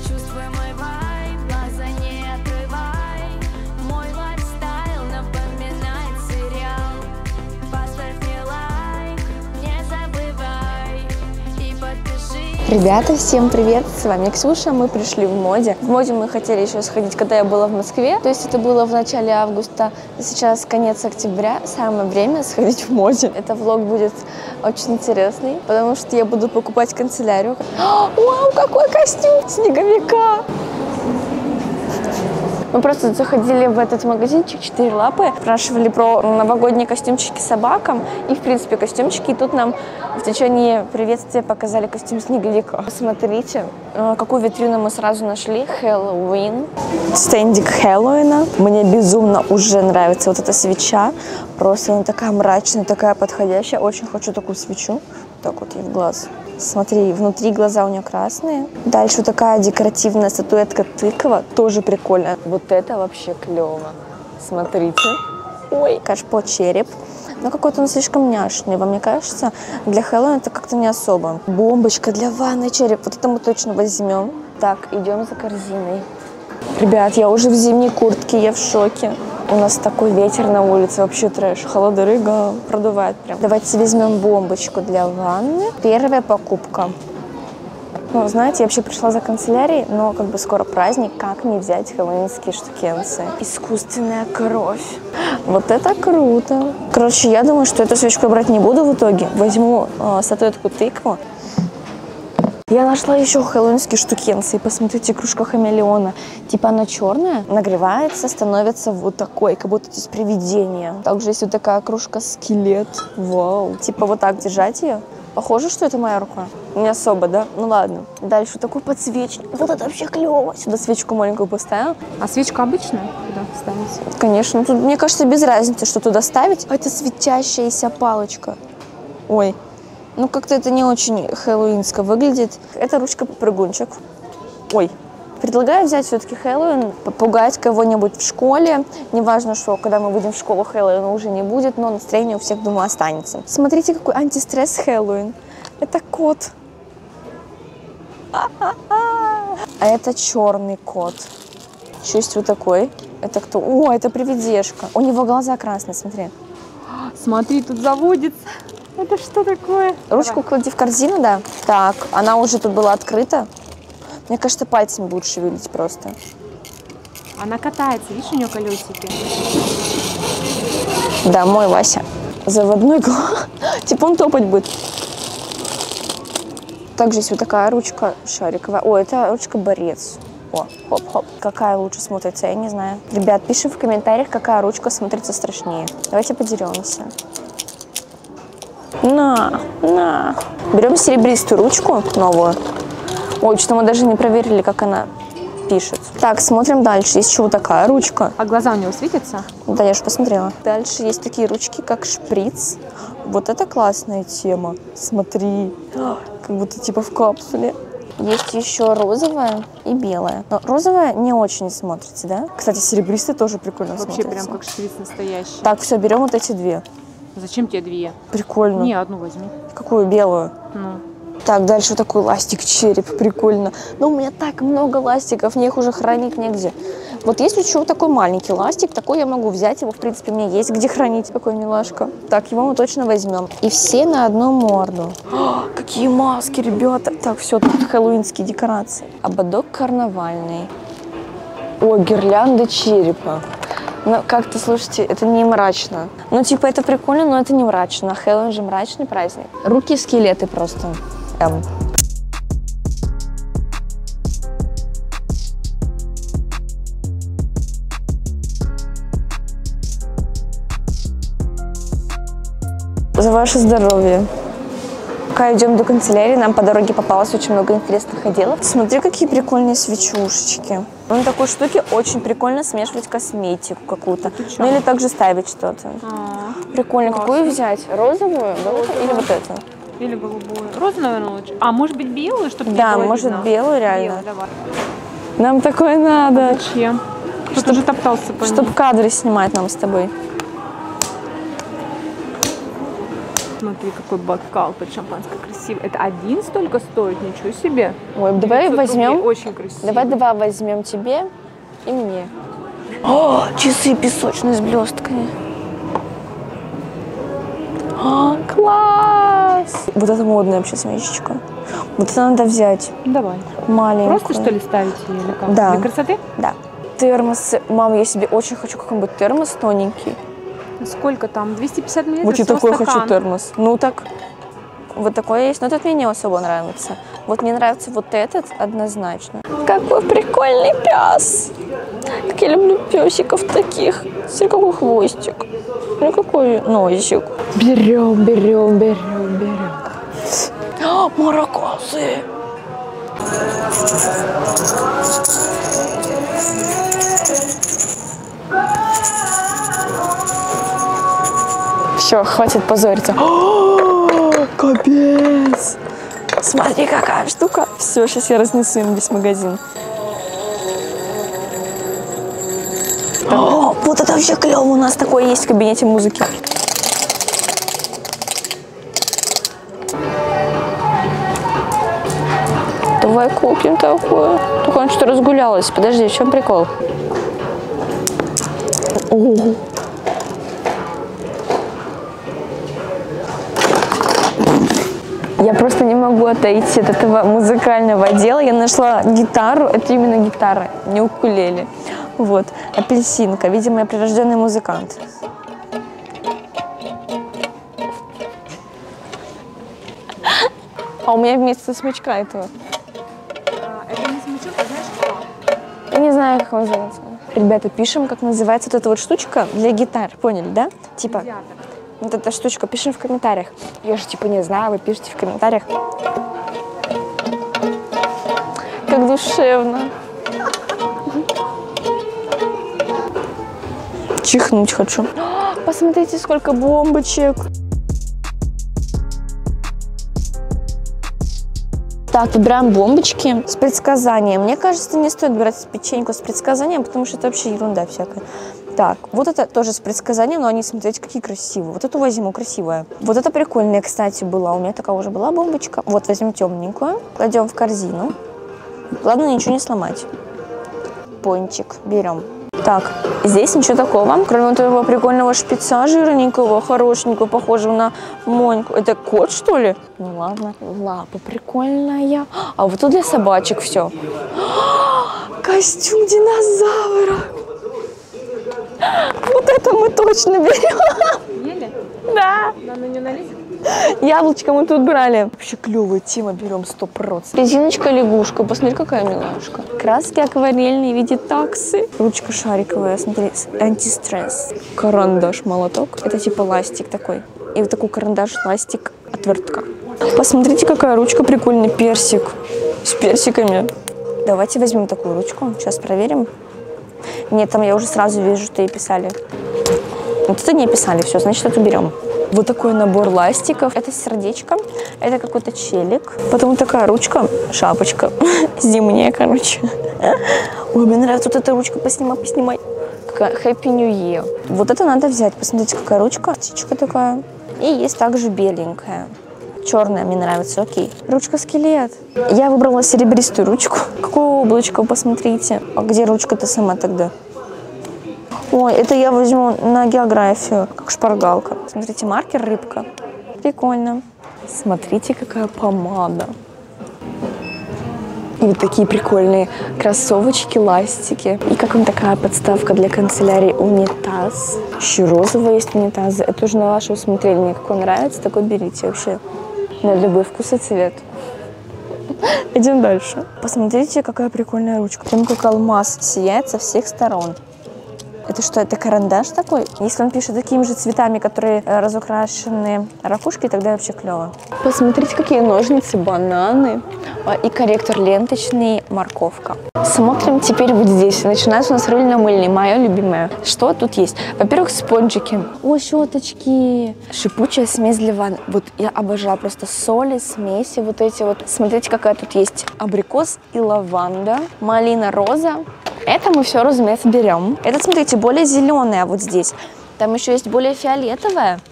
Чувствуй мой вайб, глаза не отрывай. Мой лайфстайл напоминает сериал. Поставь мне лайк, не забывай и подпишись. Ребята, всем привет! С вами Ксюша, мы пришли в моде. В моде мы хотели еще сходить, когда я была в Москве. То есть это было в начале августа, сейчас конец октября. Самое время сходить в моде. Это влог будет очень интересный, потому что я буду покупать канцелярию. Вау, какой костюм снеговика! Мы просто заходили в этот магазинчик «Четыре лапы», спрашивали про новогодние костюмчики собакам и, в принципе, костюмчики. И тут нам в течение приветствия показали костюм снеговика. Посмотрите, какую витрину мы сразу нашли. Хэллоуин. Стендик Хэллоуина. Мне безумно уже нравится вот эта свеча. Просто она такая мрачная, такая подходящая. Очень хочу такую свечу. Так вот ей в глаз. Смотри, внутри глаза у нее красные. Дальше вот такая декоративная статуэтка тыква. Тоже прикольно. Вот это вообще клево. Смотрите. Ой, кашпо череп. Но какой-то он слишком няшный. Вам не кажется? Для Хэллоуина это как-то не особо. Бомбочка для ванны череп. Вот это мы точно возьмем. Так, идем за корзиной. Ребят, я уже в зимней куртке, я в шоке. У нас такой ветер на улице, вообще трэш. Холодорыга продувает прям. Давайте возьмем бомбочку для ванны. Первая покупка. Ну, знаете, я вообще пришла за канцелярией, но как бы скоро праздник, как не взять хэллоуинские штукенцы. Искусственная кровь. Вот это круто. Короче, я думаю, что эту свечку я брать не буду в итоге. Возьму статуэтку тыкву. Я нашла еще хэллоуинские штукенцы. И посмотрите, кружка хамелеона. Типа она черная, нагревается, становится вот такой, как будто здесь привидение. Также есть вот такая кружка скелет. Вау. Типа вот так держать ее. Похоже, что это моя рука? Не особо, да? Ну ладно. Дальше вот такой подсвечник. Вот это вообще клево. Сюда свечку маленькую поставил. А свечка обычная туда ставить? Конечно. Тут, мне кажется, без разницы, что туда ставить. А это светящаяся палочка. Ой. Ну, как-то это не очень хэллоуинско выглядит. Это ручка-попрыгунчик. Ой. Предлагаю взять все-таки Хэллоуин, попугать кого-нибудь в школе. Неважно, что когда мы выйдем в школу, Хэллоуина уже не будет, но настроение у всех, думаю, останется. Смотрите, какой антистресс Хэллоуин. Это кот. А это черный кот. Еще есть вот такой. Это кто? О, это привидешка. У него глаза красные, смотри. Смотри, тут заводится. Это что такое? Ручку клади в корзину, да. Так, она уже тут была открыта. Мне кажется, пальцами будут шевелить просто. Она катается, видишь, у нее колесики. Да, мой Вася. Заводной глаз. Типа он топать будет. Также есть вот такая ручка шариковая. О, это ручка-борец. О, хоп-хоп. Какая лучше смотрится, я не знаю. Ребят, пиши в комментариях, какая ручка смотрится страшнее. Давайте подеремся. На. Берем серебристую ручку новую. Ой, что мы даже не проверили, как она пишет. Так, смотрим дальше. Есть еще вот такая ручка. А глаза у него светятся? Да, я же посмотрела. Дальше есть такие ручки, как шприц. Вот это классная тема. Смотри, как будто типа в капсуле. Есть еще розовая и белая. Но розовая не очень смотрится, да? Кстати, серебристая тоже прикольно смотрится. Вообще прям как шприц настоящий. Так, все, берем вот эти две. Зачем тебе две? Прикольно. Не, одну возьми. Какую? Белую? Ну. Так, дальше вот такой ластик-череп, прикольно. Но у меня так много ластиков, мне их уже хранить негде. Вот есть еще вот такой маленький ластик, такой я могу взять, его, в принципе, мне есть где хранить. Какой милашка. Так, его мы точно возьмем. И все на одну морду. О, какие маски, ребята. Так, все, тут хэллоуинские декорации. Ободок карнавальный. О, гирлянда черепа. Ну, как-то, слушайте, это не мрачно. Ну, типа, это прикольно, но это не мрачно. Хэллоуин же мрачный праздник. Руки-скелеты просто. За ваше здоровье. Пока идем до канцелярии, нам по дороге попалось очень много интересных отделов. Смотри, какие прикольные свечушечки. На такой штуке очень прикольно смешивать косметику какую-то. Ну или также ставить что-то. Прикольно. Какую взять? Розовую? Или вот эту? Или голубую. Розу, наверное, лучше. А может быть белую, чтобы да, не было может видно? белую реально. Белую, давай. Нам такое надо. Зачем? Кто-то уже топтался по ней. Чтобы кадры снимать нам с тобой. Смотри, какой бокал под шампанское красивый. Это один столько стоит? Ничего себе. Ой, давай 900 возьмем. рублей, очень красиво. Давай два возьмем тебе и мне. О, часы песочные с блестками. О, класс! Вот это модная вообще свечечка. Вот это надо взять. Давай. Маленькую. Просто что ли ставить ее или как? Да. Для красоты? Да. Термосы. Мам, я себе очень хочу какой-нибудь термос тоненький. Сколько там? 250 мл? Вот я такой хочу термос. Ну так, вот такой есть. Но этот мне не особо нравится. Вот мне нравится вот этот однозначно. Какой прикольный пес. Как я люблю песиков таких. Смотри, какой хвостик. Ну какой носик. Берем, берем, берем, берем. А, маракасы. Все, хватит позориться. О, капец! Смотри, какая штука. Все, сейчас я разнесу им весь магазин. О, вот это вообще клево. У нас такое есть в кабинете музыки. Давай купим такое. Только он что разгулялась. Подожди, в чем прикол? О. Я просто не могу отойти от этого музыкального отдела. Я нашла гитару. Это именно гитара, не укулеле. Вот, апельсинка. Видимо, я прирожденный музыкант. А у меня вместо смычка этого. Это не смычок, а знаешь что? Я не знаю, как он называется. Ребята, пишем, как называется вот эта вот штучка для гитар. Поняли, да? Типа, вот эта штучка. Пишем в комментариях. Я же типа не знаю, вы пишите в комментариях. Как душевно. Чихнуть хочу. Посмотрите, сколько бомбочек. Так, выбираем бомбочки с предсказанием. Мне кажется, не стоит брать печеньку с предсказанием, потому что это вообще ерунда всякая. Так, вот это тоже с предсказанием, но они, смотрите, какие красивые. Вот эту возьму, красивая. Вот это прикольная, кстати, была. У меня такая уже была бомбочка. Вот, возьмем темненькую, кладем в корзину. Главное, ничего не сломать. Пончик берем. Так, здесь ничего такого, кроме вот этого прикольного шпица жирненького, хорошенького, похожего на Моньку. Это кот, что ли? Ну ладно. Лапа прикольная. А вот тут для собачек все. Костюм динозавра. Вот это мы точно берем. Ели? Да. Нам на нее налить? Яблочко мы тут брали. Вообще клевая тема, берем 100%. Резиночка лягушка, посмотри, какая милашка. Краски акварельные в виде таксы. Ручка шариковая, смотри, антистресс. Карандаш, молоток. Это типа ластик такой. И вот такой карандаш, ластик, отвертка. Посмотрите, какая ручка прикольная, персик. С персиками. Давайте возьмем такую ручку, сейчас проверим. Нет, там я уже сразу вижу, что ей писали. Вот это не писали, все, значит, это берем. Вот такой набор ластиков. Это сердечко, это какой-то челик. Потом такая ручка, шапочка зимняя, короче. Ой, мне нравится вот эта ручка, поснимай. Какая Happy New Year. Вот это надо взять, посмотрите, какая ручка. Птичка такая. И есть также беленькая. Черная мне нравится, окей. Ручка-скелет. Я выбрала серебристую ручку. Какое облачко, посмотрите. А где ручка-то сама тогда? Ой, это я возьму на географию, как шпаргалка. Смотрите, маркер рыбка. Прикольно. Смотрите, какая помада. И вот такие прикольные кроссовочки, ластики. И как вам такая подставка для канцелярии унитаз. Еще розовые есть унитазы. Это уже на ваше усмотрение. Какой нравится, такой берите вообще. На любой вкус и цвет. Идем дальше. Посмотрите, какая прикольная ручка. Прям как алмаз сияет со всех сторон. Это что, это карандаш такой? Если он пишет такими же цветами, которые разукрашены ракушкой, тогда вообще клево. Посмотрите, какие ножницы, бананы и корректор ленточный, морковка. Смотрим теперь вот здесь. Начинается у нас рыльно-мыльный, мое любимое. Что тут есть? Во-первых, спонжики. О, щеточки. Шипучая смесь для ванны. Вот я обожаю просто соли, смеси вот эти вот. Смотрите, какая тут есть. Абрикос и лаванда, малина, роза. Это мы все, разумеется, берем. Это, смотрите, более зеленое вот здесь. Там еще есть более фиолетовое.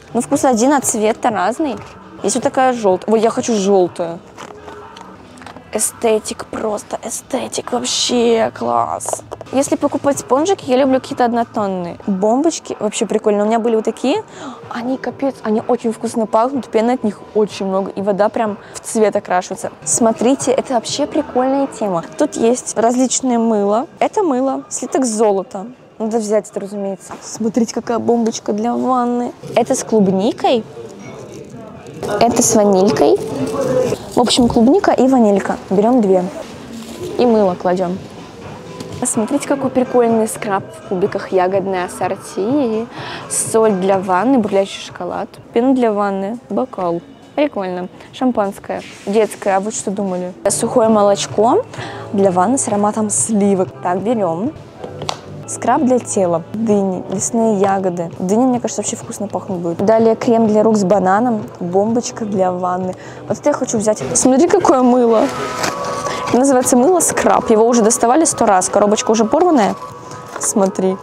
Ну, вкус один, а цвет-то разный. Есть вот такая желтая. Ой, я хочу желтую. Эстетик, просто эстетик. Вообще класс. Если покупать спонжики, я люблю какие-то однотонные. Бомбочки вообще прикольно. У меня были вот такие. Они капец, они очень вкусно пахнут. Пены от них очень много. И вода прям в цвет окрашивается. Смотрите, это вообще прикольная тема. Тут есть различные мыла. Это мыло, слиток золота. Надо взять это, разумеется. Смотрите, какая бомбочка для ванны. Это с клубникой. Это с ванилькой. В общем, клубника и ванилька. Берем 2. И мыло кладем. Смотрите, какой прикольный скраб в кубиках. Ягодное ассорти. Соль для ванны, бурлящий шоколад. Пена для ванны, бокал. Прикольно. Шампанское. Детское. А вы что думали? Сухое молочко для ванны с ароматом сливок. Так, берем. Скраб для тела, дыни, лесные ягоды. Дыня, мне кажется, вообще вкусно пахнуть будет. Далее крем для рук с бананом, бомбочка для ванны. Вот это я хочу взять. Смотри, какое мыло. Это называется мыло скраб. Его уже доставали 100 раз. Коробочка уже порванная. Смотри.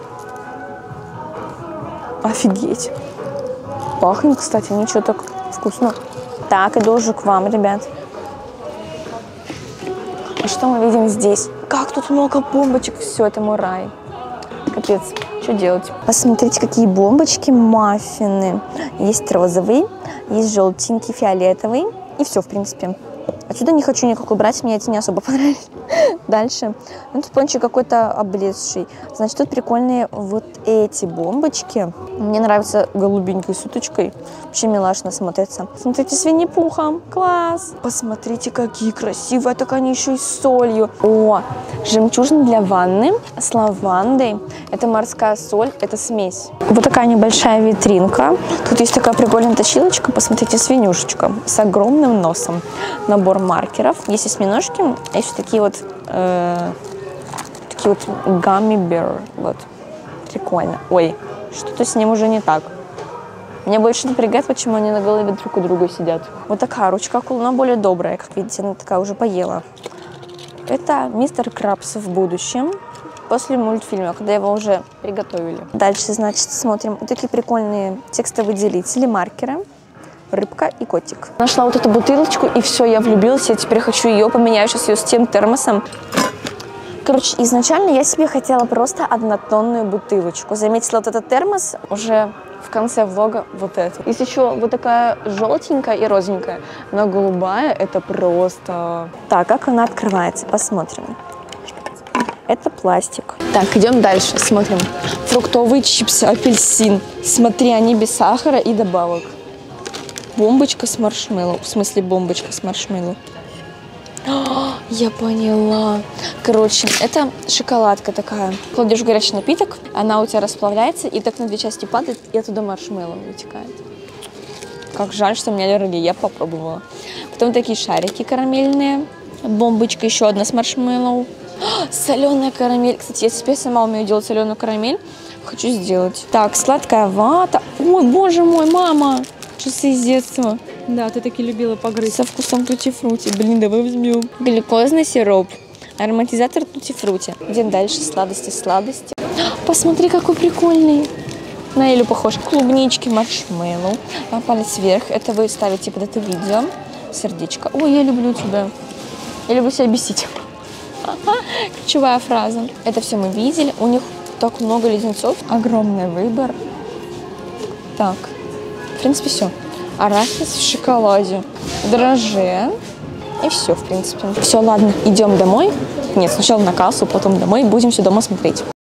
Офигеть. Пахнет, кстати, ничего так вкусно. Так, иду уже к вам, ребят. И что мы видим здесь? Как тут много бомбочек. Все, это мой рай. Капец, что делать? Посмотрите, какие бомбочки, маффины. Есть розовый, есть желтенький, фиолетовый. И все, в принципе. Отсюда не хочу никакой брать, мне эти не особо понравились. Дальше. Ну, тут пончик какой-то облезший. Значит, тут прикольные вот эти бомбочки. Мне нравится голубенькой с уточкой. Вообще милашно смотрится. Смотрите, с Винни-Пухом. Класс! Посмотрите, какие красивые. Так они еще и с солью. О, жемчужина для ванны с лавандой. Это морская соль, это смесь. Вот такая небольшая витринка. Тут есть такая прикольная точилочка. Посмотрите, свинюшечка с огромным носом. Набор маркеров. Есть осьминожки, а есть такие вот gummy bear. Вот. Прикольно. Ой, что-то с ним уже не так. Меня больше напрягает, почему они на голове друг у друга сидят. Вот такая ручка акулы, но более добрая. Как видите, она такая уже поела. Это мистер Крабс в будущем. После мультфильма, когда его уже приготовили. Дальше, значит, смотрим. Вот такие прикольные текстовые делители, маркеры. Рыбка и котик. Нашла вот эту бутылочку, и все, я влюбилась. Я теперь хочу ее, поменяю сейчас ее с тем термосом. Короче, изначально я себе хотела просто однотонную бутылочку. Заметила вот этот термос уже в конце влога вот эту. Есть еще вот такая желтенькая и розовенькая. Но голубая это просто... Так, как она открывается? Посмотрим. Это пластик. Так, идем дальше, смотрим. Фруктовые чипсы, апельсин. Смотри, они без сахара и добавок. Бомбочка с маршмеллоу. В смысле, бомбочка с маршмеллоу. Я поняла. Короче, это шоколадка такая. Кладешь в горячий напиток, она у тебя расплавляется, и так на 2 части падает, и оттуда маршмеллоу вытекает. Как жаль, что у меня аллергия. Я попробовала. Потом такие шарики карамельные. Бомбочка еще одна с маршмеллоу. Соленая карамель. Кстати, я себе сама умею делать соленую карамель. Хочу сделать. Так, сладкая вата. Ой, боже мой, мама. Часы из детства. Да, ты таки любила погрызть. Со вкусом тутти-фрути. Блин, давай возьмем. Глюкозный сироп. Ароматизатор тутти-фрути. Идем дальше. Сладости, сладости. Посмотри, какой прикольный. На Элю похож. Клубнички, маршмеллоу. Палец вверх. Это вы ставите под это видео. Сердечко. Ой, я люблю тебя. Я люблю себя бесить. Ключевая фраза. Это все мы видели. У них так много леденцов. Огромный выбор. Так. В принципе, все. Арахис в шоколаде. Дрожжи. И все, в принципе. Все, ладно, идем домой. Нет, сначала на кассу, потом домой. Будем все дома смотреть.